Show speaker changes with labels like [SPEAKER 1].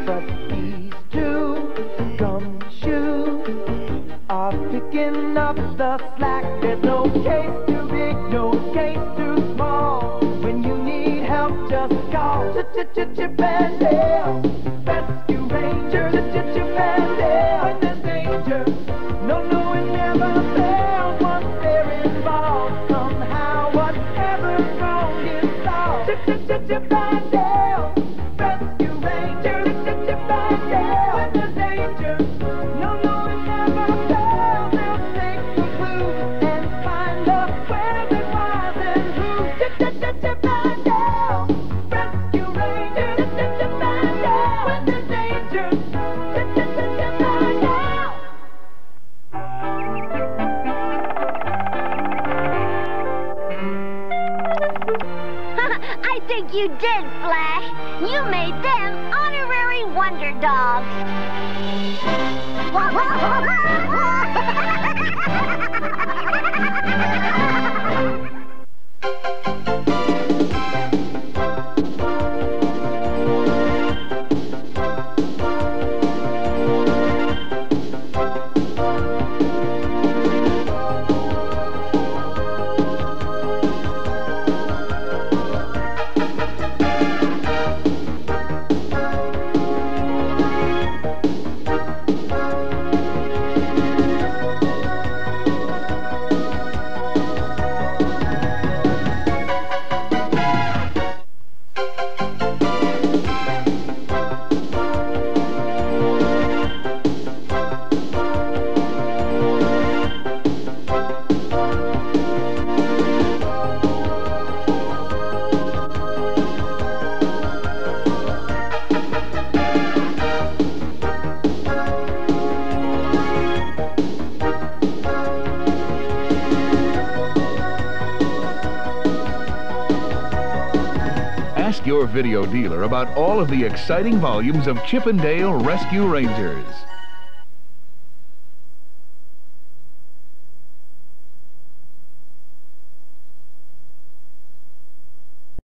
[SPEAKER 1] but these two gumshoes are picking up the slack. There's no case too big, no case too small. When you need help, just call Chip and Dale Rescue Rangers. Chip and Dale. When there's danger, no, it never fails. Once they're involved, somehow whatever's wrong is solved. Chip and Dale Rescue Rangers. Chip and Dale. When there's danger, no, it never fails. They'll take the clues and find the where's and why's and who's. Chip and Dale Rescue Rangers. Chip and Dale. When there's danger, Chip and Dale.
[SPEAKER 2] I think you did, Flash. You made them honorary wonder dogs.
[SPEAKER 3] Ask your video dealer about all of the exciting volumes of Chip and Dale Rescue Rangers.